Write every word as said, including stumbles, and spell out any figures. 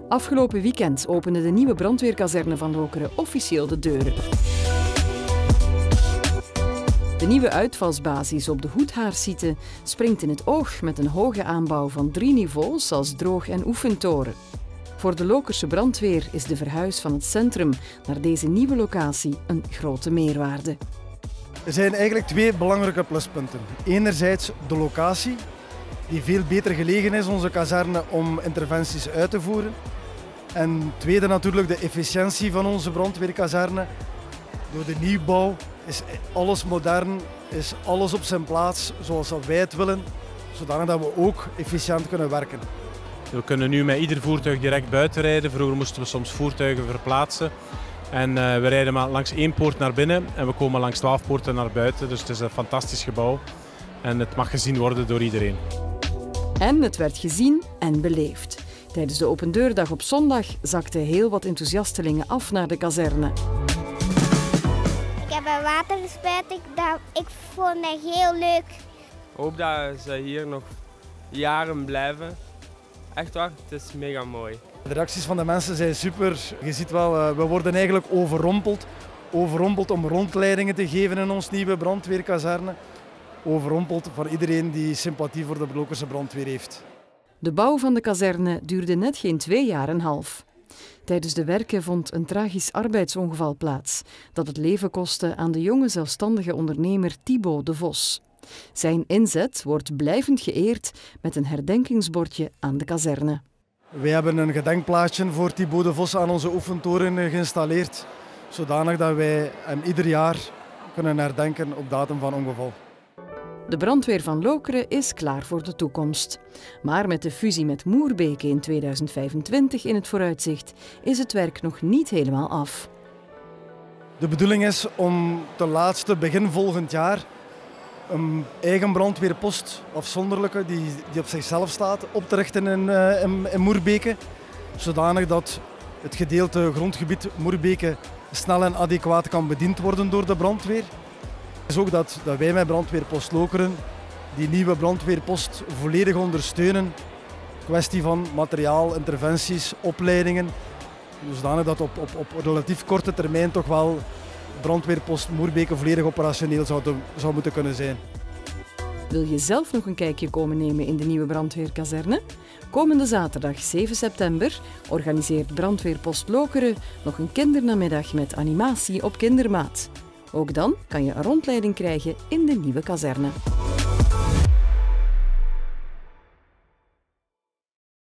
Afgelopen weekend opende de nieuwe brandweerkazerne van Lokeren officieel de deuren. De nieuwe uitvalsbasis op de Hoedhaarsite springt in het oog met een hoge aanbouw van drie niveaus als droog- en oefentoren. Voor de Lokerse brandweer is de verhuis van het centrum naar deze nieuwe locatie een grote meerwaarde. Er zijn eigenlijk twee belangrijke pluspunten. Enerzijds de locatie, die veel beter gelegen is, onze kazerne, om interventies uit te voeren. En tweede natuurlijk de efficiëntie van onze brandweerkazerne. Door de nieuwbouw is alles modern, is alles op zijn plaats zoals wij het willen, zodanig dat we ook efficiënt kunnen werken. We kunnen nu met ieder voertuig direct buiten rijden. Vroeger moesten we soms voertuigen verplaatsen. En uh, we rijden maar langs één poort naar binnen en we komen langs twaalf poorten naar buiten. Dus het is een fantastisch gebouw en het mag gezien worden door iedereen. En het werd gezien en beleefd. Tijdens de opendeurdag op zondag zakten heel wat enthousiastelingen af naar de kazerne. Ik heb een waterspuiting, dat ik vond het heel leuk. Ik hoop dat ze hier nog jaren blijven. Echt waar, het is mega mooi. De reacties van de mensen zijn super. Je ziet wel, we worden eigenlijk overrompeld. Overrompeld om rondleidingen te geven in ons nieuwe brandweerkazerne. Overrompeld van iedereen die sympathie voor de Lokerse brandweer heeft. De bouw van de kazerne duurde net geen twee jaar en een half. Tijdens de werken vond een tragisch arbeidsongeval plaats dat het leven kostte aan de jonge zelfstandige ondernemer Thibaut de Vos. Zijn inzet wordt blijvend geëerd met een herdenkingsbordje aan de kazerne. Wij hebben een gedenkplaatje voor Thibaut de Vos aan onze oefentoren geïnstalleerd, zodanig dat wij hem ieder jaar kunnen herdenken op datum van ongeval. De brandweer van Lokeren is klaar voor de toekomst. Maar met de fusie met Moerbeke in tweeduizend vijfentwintig in het vooruitzicht is het werk nog niet helemaal af. De bedoeling is om ten laatste begin volgend jaar een eigen brandweerpost, afzonderlijke, die, die op zichzelf staat, op te richten in, uh, in, in Moerbeke. Zodanig dat het gedeelte grondgebied Moerbeke snel en adequaat kan bediend worden door de brandweer. Het is ook dat, dat wij met brandweerpost Lokeren die nieuwe brandweerpost volledig ondersteunen. Kwestie van materiaal, interventies, opleidingen. Zodanig dat op, op, op relatief korte termijn toch wel brandweerpost Moerbeke volledig operationeel zou, te, zou moeten kunnen zijn. Wil je zelf nog een kijkje komen nemen in de nieuwe brandweerkazerne? Komende zaterdag zeven september organiseert brandweerpost Lokeren nog een kindernamiddag met animatie op kindermaat. Ook dan kan je een rondleiding krijgen in de nieuwe kazerne.